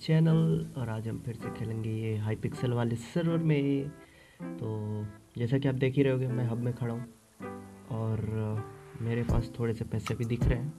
Channel. और आज हम फिर से खेलेंगे ये हाई पिक्सल वाले सर्वर में। तो जैसा कि आप देख ही रहे होगे, मैं हब में खड़ा हूँ और मेरे पास थोड़े से पैसे भी दिख रहे हैं।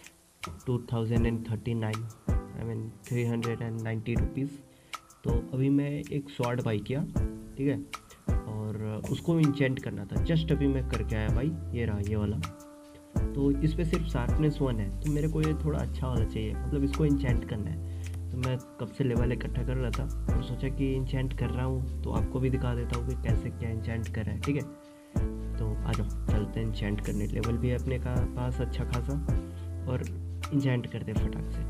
2039 आई मीन 390 रुपीज़। तो अभी मैं एक स्वॉर्ड बाई किया, ठीक है, और उसको इंचेंट करना था। जस्ट अभी मैं करके आया भाई, ये रहा ये वाला। तो इस पर सिर्फ शार्पनेस 1 है, तो मेरे को ये थोड़ा अच्छा वाला चाहिए, मतलब इसको इंचेंट करना है। तो मैं कब से लेवल इकट्ठा कर रहा था और सोचा कि इंचेंट कर रहा हूँ तो आपको भी दिखा देता हूँ कि कैसे क्या इंचेंट कर रहा है, ठीक है। तो आ जाओ चलते हैं इंचेंट करने। लेवल भी है अपने का पास अच्छा खासा और इंचेंट करते फटाक से।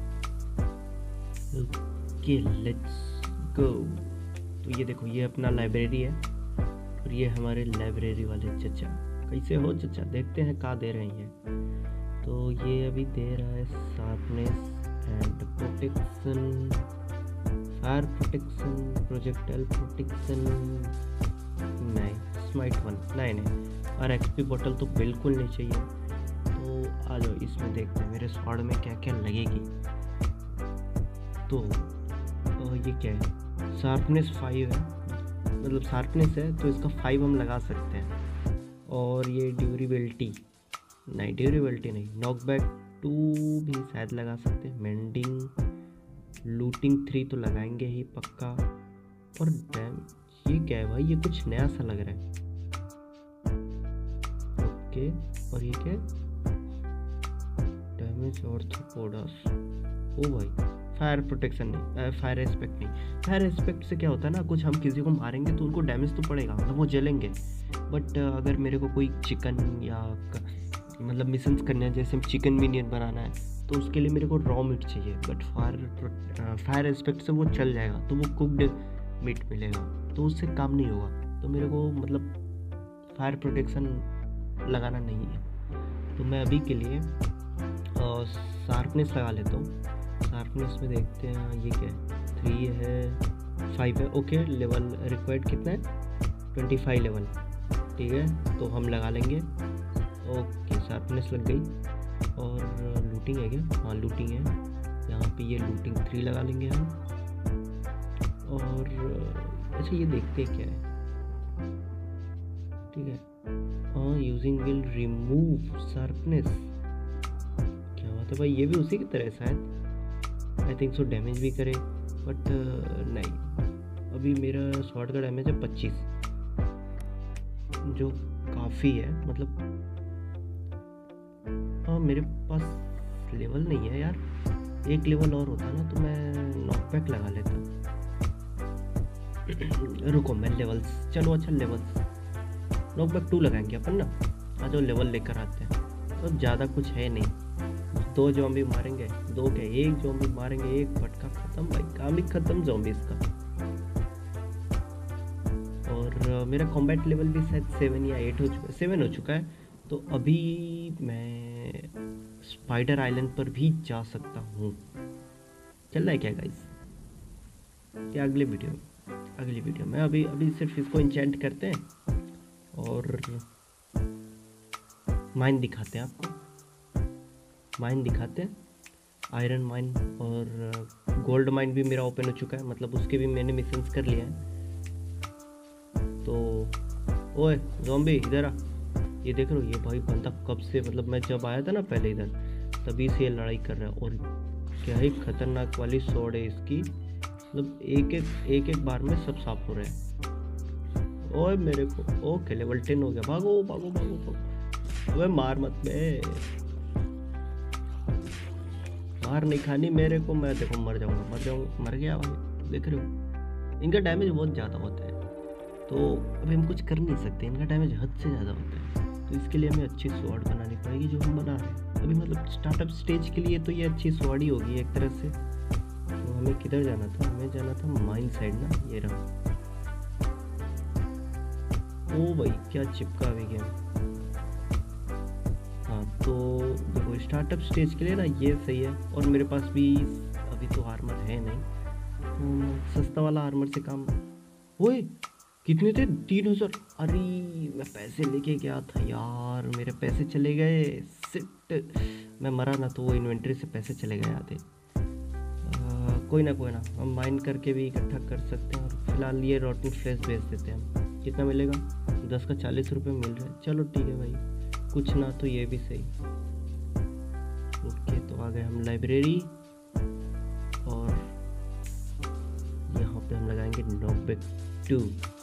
Okay let's go. तो ये देखो, ये अपना लाइब्रेरी है और ये हमारे लाइब्रेरी वाले चचा। कैसे हो चचा? देखते हैं कहाँ दे रहे हैं। तो ये अभी दे रहा है sharpness and protection, fire protection, projectile protection नहीं, स्माइट 1 नहीं, और एक्सपी बोतल तो बिल्कुल नहीं चाहिए। तो आ जाओ इसमें देखते हैं मेरे स्वॉर्ड में क्या क्या लगेगी। तो ये क्या है? शार्पनेस 5 है, मतलब शार्पनेस है तो इसका 5 हम लगा सकते हैं। और ये ड्यूरेबिलिटी नहीं, नॉकबैक 2 भी शायद लगा सकते हैं। मेंडिंग, लूटिंग 3 तो लगाएंगे ही पक्का। और डैम, ये क्या है भाई? ये कुछ नया सा लग रहा है। ओके, और ये क्या है? Damage arthropods. ओ भाई, फायर प्रोटेक्शन नहीं, फायर एस्पेक्ट नहीं। फायर एस्पेक्ट से क्या होता है ना, कुछ हम किसी को मारेंगे तो उनको डैमेज तो पड़ेगा, मतलब वो जलेंगे। बट अगर मेरे को कोई चिकन या मतलब मिशंस करने हैं, जैसे चिकन मिनियन बनाना है, तो उसके लिए मेरे को रॉ मीट चाहिए। बट फायर एस्पेक्ट से वो चल जाएगा, तो वो कुकड मीट मिलेगा, तो उससे काम नहीं होगा। तो मेरे को मतलब फायर प्रोटेक्शन लगाना नहीं है। तो मैं अभी के लिए शार्पनेस लगा लेता हूँ। शार्पनेस में देखते हैं ये क्या है। 3 है, 5 है। ओके, लेवल रिक्वायर्ड कितना है? 25 लेवल, ठीक है, तो हम लगा लेंगे। ओके, शार्पनेस लग गई। और लूटिंग है क्या? हाँ लूटिंग है, यहाँ पे ये लूटिंग 3 लगा लेंगे हम। और अच्छा, ये देखते हैं क्या है, ठीक है। हाँ, यूजिंग विल रिमूव शार्पनेस। क्या बात है भाई, ये भी उसी की तरह शायद, आई थिंक सो। डैमेज भी करे, बट नहीं, अभी मेरा स्वॉर्ड का डैमेज है 25, जो काफ़ी है। मतलब हाँ, मेरे पास लेवल नहीं है यार। एक लेवल और होता ना तो मैं नॉकबैक लगा लेता। रुको, मैं लेवल्स, चलो अच्छा लेवल्स, नॉकबैक 2 लगाएंगे अपन ना। आज जो लेवल लेकर आते हैं, तो ज़्यादा कुछ है नहीं। 2 ज़ॉम्बी मारेंगे, 2 क्या 1 ज़ॉम्बी मारेंगे, 1 फटका खत्म भाई, काम ही खत्म ज़ॉम्बीज़ का। और मेरा कॉम्बैट लेवल भी शायद 7 या 8 हो चुका है, 7 हो चुका है। तो अभी मैं स्पाइडर आइलैंड पर भी जा सकता हूँ। चल रहा है क्या गाइस? क्या अगली वीडियो में? अभी सिर्फ इसको इंचेंट करते हैं और माइन दिखाते हैं आपको। माइन दिखाते हैं, आयरन माइन और गोल्ड माइन भी मेरा ओपन हो चुका है, मतलब उसके भी मैंने मिशंस कर लिया है। तो ओए ज़ॉम्बी इधर आ, ये देख रहे हो? ये भाई बंदा कब से, मतलब मैं जब आया था ना पहले इधर, तभी से ये लड़ाई कर रहा है। और क्या ही खतरनाक वाली स्वॉर्ड है इसकी, मतलब एक बार में सब साफ हो रहे हैं। ओए मेरे को, ओके लेवल 10 हो गया। भागो भागो भागो भागो, ओए मार मत बे, मार नहीं खानी मेरे को। मैं देखो मर गया भाई, देख रहे हो? इनका डैमेज बहुत ज़्यादा होता है, तो अभी हम कुछ कर नहीं सकते, इनका डैमेज हद से ज़्यादा होता है। तो इसके लिए हमें अच्छी स्वॉर्ड बनानी पड़ेगी, जो हम बना रहे हैं अभी। मतलब स्टार्टअप स्टेज के लिए तो ये अच्छी स्वॉर्ड ही होगी एक तरह से। तो हमें किधर जाना था? हमें जाना था माइन साइड ना, ये रहा। ओ भाई, क्या चिपका भी गया। हाँ, तो देखो स्टार्टअप स्टेज के लिए ना ये सही है। और मेरे पास भी अभी तो आर्मर है नहीं, तो सस्ता वाला आर्मर से काम। ओए कितने थे? 3000। अरे मैं पैसे लेके गया था यार, मेरे पैसे चले गए। सिट, मैं मरा ना तो वो इन्वेंट्री से पैसे चले गए आते। कोई ना हम माइन करके भी इकट्ठा कर सकते हैं। और फिलहाल ये रॉटन फ्लेश बेच देते हैं हम। कितना मिलेगा? 10 का 40 रुपये मिल रहा है। चलो ठीक है भाई, कुछ ना तो ये भी सही। ओके, तो आ गए हम लाइब्रेरी और यहाँ पे हम लगाएंगे नॉकबैक 2।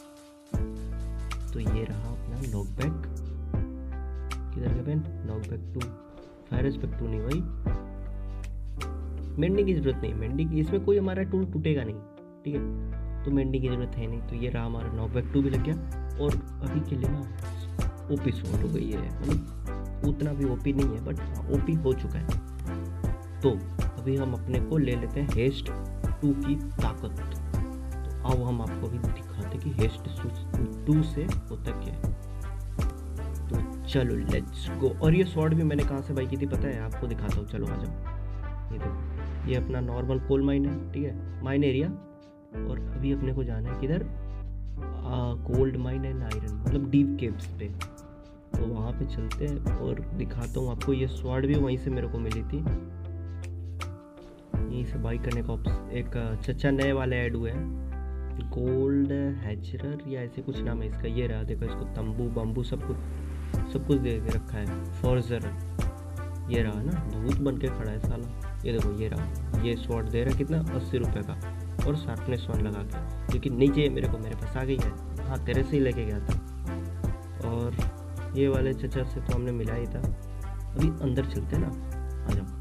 तो ये रहा अपना नॉकबैक। किधर गया पेन? नॉकबैक 2। फायर एस्पेक्ट 2 नहीं भाई, मेंडिंग की जरूरत नहीं। मेंडिंग इसमें कोई हमारा टूल टूटेगा नहीं, ठीक है, तो मेंडिंग की जरूरत है नहीं। तो ये रहा हमारा नॉकबैक 2 भी लग गया। और अभी के लिए ना ओपी शॉट हो गई है, मतलब उतना भी ओपी नहीं है बट ओपी हो चुका है। तो अभी हम अपने को ले लेते हैं हेस्ट 2 की ताकत। तो आओ हम आपको अभी दिखाते कि हेस्ट 2 से होता क्या है। तो चलो लेट्स गो। और ये शॉट भी मैंने कहाँ से बाई की थी पता है? आपको दिखाता हूँ, चलो आ जाओ। ये देखो, ये अपना नॉर्मल कोल माइन है, ठीक है, माइन एरिया। और अभी अपने को जाना है किधर? गोल्ड माइन एंड आयरन, मतलब डीप केव्स पे। तो वहाँ पे चलते हैं और दिखाता हूँ आपको। ये स्वॉर्ड भी वहीं से मेरे को मिली थी, यहीं से बाई करने का एक चचा नए वाले ऐड हुए हैं, गोल्ड हैचरर या ऐसे कुछ नाम है इसका। ये रहा, देखो इसको तंबू बम्बू सब कुछ दे के रखा है। फॉर्जर ये रहा ना, भूत बन के खड़ा है साला। ये देखो ये रहा, ये स्वॉर्ड दे रहा है कितना? 80 रुपये का, और शार्पनेस 1 लगा के। लेकिन नहीं चाहिए मेरे को, मेरे पास आ गई है। हाँ, तेरे से ही लेके गया था। और ये वाले चचा से तो हमने मिला ही था। अभी अंदर चलते हैं ना, आ जाओ।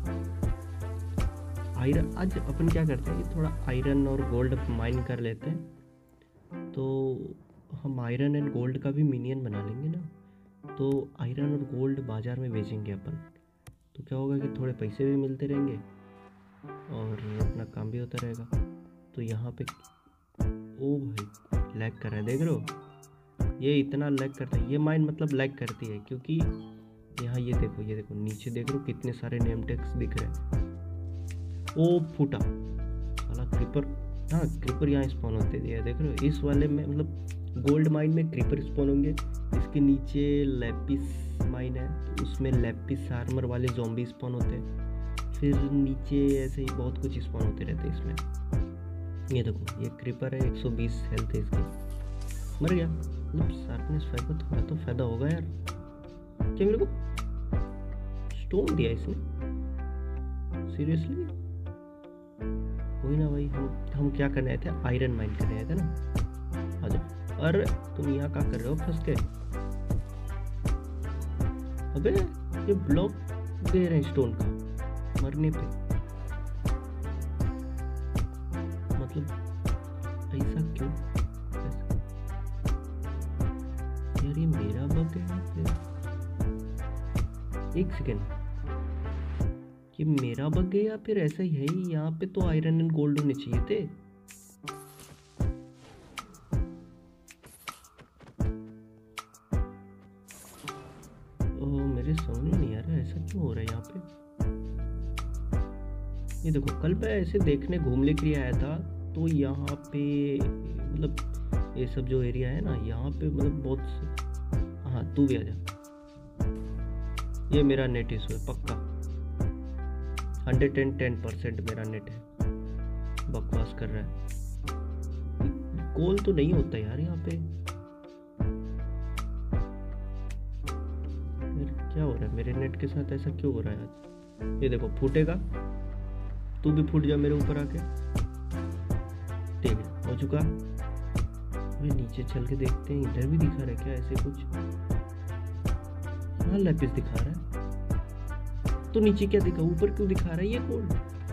आयरन आज अपन क्या करते हैं कि थोड़ा आयरन और गोल्ड माइन कर लेते हैं। तो हम आयरन एंड गोल्ड का भी मिनियन बना लेंगे ना। तो आयरन और गोल्ड बाज़ार में बेचेंगे अपन। तो क्या होगा कि थोड़े पैसे भी मिलते रहेंगे और अपना काम भी होता रहेगा। तो यहाँ पे ओ भाई लैग कर रहा है, देख रहे हो? ये इतना लैग करता है, ये माइन मतलब लैग करती है, क्योंकि यहाँ ये देखो नीचे देख रहे हो कितने सारे नेम टैग्स दिख रहे हैं। ओ फूटा वाला क्रीपर। हाँ, क्रीपर यहाँ स्पॉन होते हैं, देख रहे हो? इस वाले में मतलब गोल्ड माइन में क्रीपर स्पॉन होंगे। इसके नीचे लैपिस माइन है, तो उसमें लैपिस आर्मर वाले ज़ॉम्बी स्पॉन होते हैं। फिर नीचे ऐसे ही बहुत कुछ स्पॉन होते रहते हैं इसमें। ये देखो, ये क्रीपर है, 120 हेल्थ है इसकी। मर गया। मतलब शार्पनेस 5 का थोड़ा तो फायदा होगा यार। क्या मेरे को स्टोन दिया इसने? सीरियसली? कोई ना भाई, हम क्या करने आए थे? आयरन माइन करने आए थे ना। आ जाओ। अरे तुम यहाँ क्या कर रहे हो फंस के? अबे ये ब्लॉक दे रहे हैं स्टोन का मरने पे, मतलब ऐसा क्यों? यार ये मेरा बग है फिर। एक सेकेंड, ये मेरा बग है या फिर ऐसा ही है? यहाँ पे तो आयरन एंड गोल्ड होने चाहिए थे। मेरे समझ नहीं आ रहा ऐसा क्यों हो रहा है यहाँ पे। ये देखो, कल मैं ऐसे देखने घूमने के लिए आया था, तो यहाँ पे मतलब ये सब जो एरिया है ना, यहाँ पे मतलब बहुत। हाँ, तू भी आ जा। ये मेरा नेट इशू है पक्का, 110% मेरा नेट है, बकवास कर रहा है। कॉल तो नहीं होता यार यहाँ पे। क्या हो रहा है मेरे नेट के साथ? ऐसा क्यों हो रहा है आज? ये देखो फूटेगा, तू भी फूट जा मेरे ऊपर आके। ठीक है, हो चुका। अभी नीचे चल के देखते हैं, इधर भी दिखा रहा है क्या ऐसे कुछ? हाँ, लैपिस दिखा रहा है। तो नीचे क्या दिखा, ऊपर क्यों दिखा रहा है ये कोड?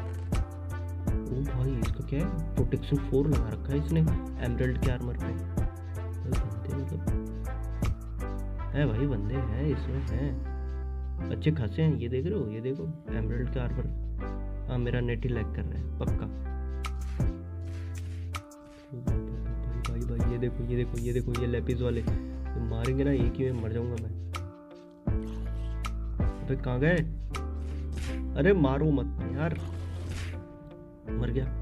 ओ भाई, इसका क्या है? प्रोटेक्शन 4 लगा रखा है इसने एमरल्ड के आर्मर पे। बंदे मतलब है भाई, बंदे हैं इसमें, हैं अच्छे खासे हैं। ये देख रहे हो, ये देखो एमरल्ड का आर्मर। हाँ, मेरा नेट ही लैग कर रहा है पक्का। भाई भाई, ये देखो ये देखो ये देखो, ये लैपिस वाले तो मारेंगे ना, एक ही में मर जाऊंगा मैं। अबे कहाँ गए? अरे मारो मत यार, मर गया।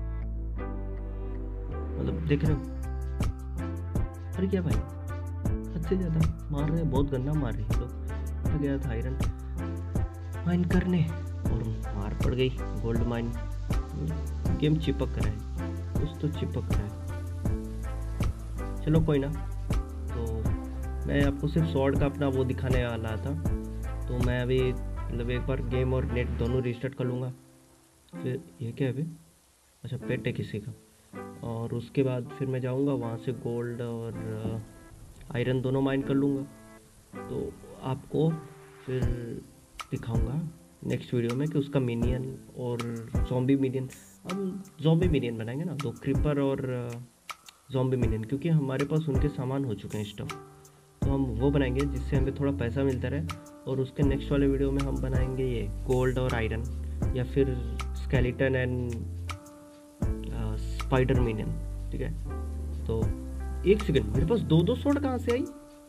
मतलब देख रहे हो? अरे क्या भाई, हद से ज्यादा मार रहे हैं, बहुत गंदा मार रहे हैं लोग। तो गया था आयरन माइन करने और मार पड़ गई। गोल्ड माइन गेम चिपक रहा है, कुछ तो चिपक रहा है। चलो कोई ना। तो मैं आपको सिर्फ स्वॉर्ड का अपना वो दिखाने वाला था। तो मैं अभी मतलब एक बार गेम और नेट दोनों रिस्टार्ट कर लूँगा। फिर ये क्या है अभी? अच्छा, पेट है किसी का। और उसके बाद फिर मैं जाऊँगा वहाँ से गोल्ड और आयरन दोनों माइन कर लूँगा। तो आपको फिर दिखाऊँगा नेक्स्ट वीडियो में कि उसका मिनियन और ज़ॉम्बी मिनियन, हम ज़ॉम्बी मिनियन बनाएंगे ना, दो क्रीपर और ज़ॉम्बी मिनियन, क्योंकि हमारे पास उनके सामान हो चुके हैं स्टॉक। तो हम वो बनाएंगे जिससे हमें थोड़ा पैसा मिलता रहे। और उसके नेक्स्ट वाले वीडियो में हम बनाएंगे ये गोल्ड और आयरन, या फिर स्केलेटन एंड स्पाइडर मिनियन। ठीक है। तो एक सेकंड, मेरे पास दो स्वॉर्ड कहाँ से आई?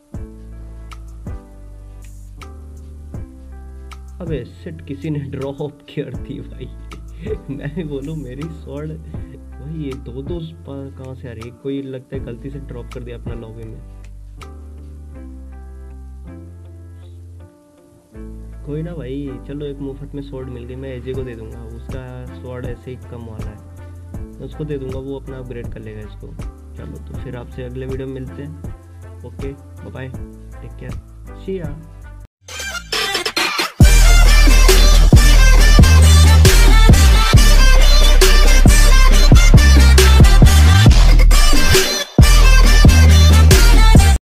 अबे शिट, किसी ने ड्रॉप कर दी भाई। मैं भी बोलूँ मेरी स्वॉर्ड भाई, ये दो कहाँ से आ रही है? कोई लगता है गलती से ड्रॉप कर दिया अपना लॉबी में। कोई ना भाई, चलो एक मुफ्त में स्वॉर्ड मिल गई, मैं एजे को दे दूंगा। उसका स्वॉर्ड ऐसे ही कम वाला है, मैं उसको दे दूंगा, वो अपना अपग्रेड कर लेगा इसको। चलो तो फिर आपसे अगले वीडियो में मिलते हैं। Okay bye, take care, see या।